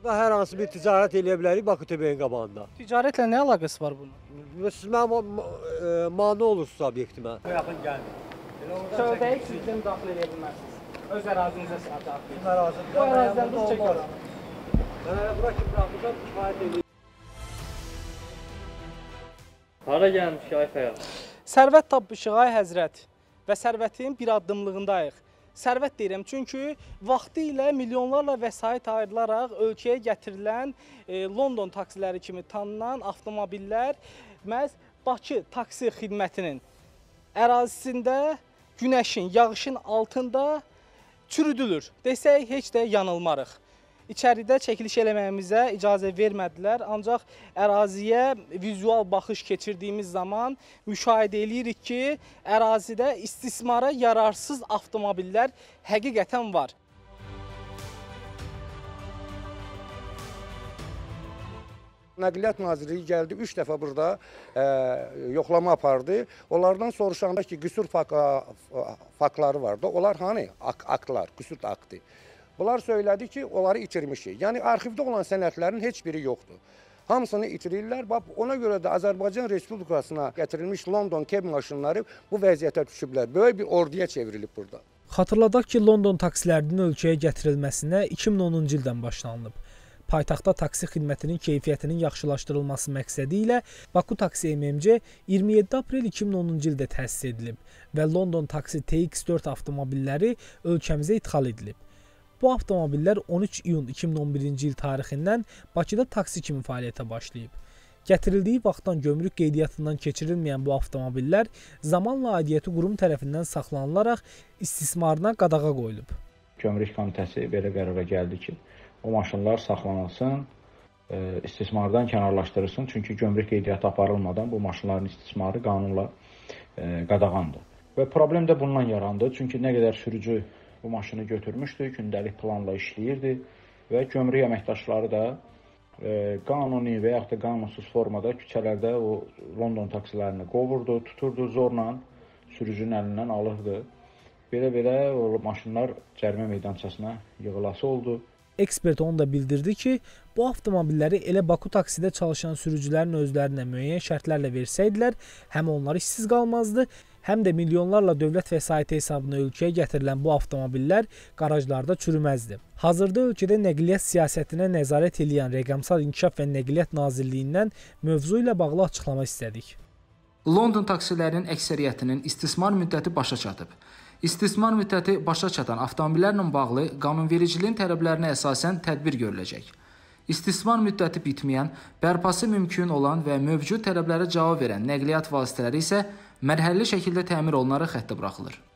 Burada hər hansı bir ticarət eləyə bilərik Bakı TB-nin qabağında. Ticarətlə nə əlaqəsi var bunun? Və siz mənim mane olursunuz obyektimə. Yaxın gəlmir. Şöbədəyi siz də müdaxilə edə bilmərsiniz. Öz ərazinizə daxil. Kim ərazidir? Bu ərazidən biz çəkiyoruz. Mən hələ bura kimi buraxmışam, kifayət edir. Hara gəlmişik ay Fəyaz? Sərvət tapmışıq ay həzrət və sərvətin bir addımlığındayıq. Sərvət deyirəm çünki vaxtı ilə milyonlarla vəsait ayrılaraq ölkəyə gətirilən London taksiləri kimi tanınan avtomobillər məhz Bakı taksi xidmətinin ərazisində günəşin, yağışın altında çürüdülür. Desək, heç də yanılmarıq. İçəridə çəkiliş eləməyimizə icazə vermədilər, ancaq əraziyə vizual baxış keçirdiyimiz zaman müşahidə edirik ki, ərazidə istismara yararsız avtomobillər həqiqətən var. Nəqliyyat Nazirliyi gəldi, 3 dəfə burada yoxlama apardı. Onlardan soruşanda ki, qüsur faktları vardı. Onlar hani aktlar, qüsur aktı. Bunlar söylədi ki, onları itirmişik. Yəni, arxivdə olan sənədlərin heç biri yoxdur. Hamısını itirirlər. Ona görə də Azərbaycan Respublikasına gətirilmiş London keb maşınları bu vəziyyətə düşüblər. Böyük bir orduya çevrilib burada. Xatırladaq ki, London taksilərinin ölkəyə gətirilməsinə 2010-cu ildən başlanılıb. Paytaxtda taksi xidmətinin keyfiyyətinin yaxşılaşdırılması məqsədi ilə Baku Taksi MMC 27 aprel 2010-cu ildə təsis edilib və London Taksi TX4 avtomobilləri ölkəmizə idxal edilib. Bu avtomobillər 13 iyun 2011-ci il tarixindən Bakıda taksi kimi fəaliyyətə başlayıb. Gətirildiyi vaxtdan gömrük qeydiyyatından keçirilməyən bu avtomobillər zamanla aidiyyəti qurum tərəfindən saxlanılaraq istismarına qadağa qoyulub. Gömrük komitəsi belə qərara gəldi ki, o maşınlar saxlanılsın, istismardan kənarlaşdırılsın. Çünki gömrük qeydiyyatı aparılmadan bu maşınların istismarı qanunla qadağandır. Və problem də bundan yarandı. Çünki nə qədər sürücü bu maşını götürmüşdü, gündəlik planla işləyirdi və gömrük əməkdaşları da qanuni və yaxud da qanunsuz formada küçələrdə o London taksilərini qovurdu, tuturdu, zorla sürücünün əlindən alırdı. Belə-belə o maşınlar cərimə meydançasına yığılası oldu. Ekspert onu da bildirdi ki, bu avtomobilləri elə Baku taksidə çalışan sürücülərin özlərinə müəyyən şərtlərlə versəydilər, həm onlar işsiz qalmazdı, həm də milyonlarla dövlət vəsaiti hesabına ölkəyə gətirilən bu avtomobillər qarajlarda çürüməzdi. Hazırda ölkədə nəqliyyat siyasətinə nəzarət edən Rəqəmsal İnkişaf və Nəqliyyat Nazirliyindən mövzu ilə bağlı açıqlama istədik. London taksilərinin əksəriyyətinin istismar müddəti başa çatıb. İstismar müddəti başa çatan avtomobillərlə bağlı qanunvericiliyin tələblərinə əsasən tədbir görüləcək. İstismar müddəti bitməyən, bərpası mümkün olan və mövcud tələblərə cavab verən nəqliyyat vasitələri isə mərhələli şəkildə təmir olunaraq xəttə buraxılır.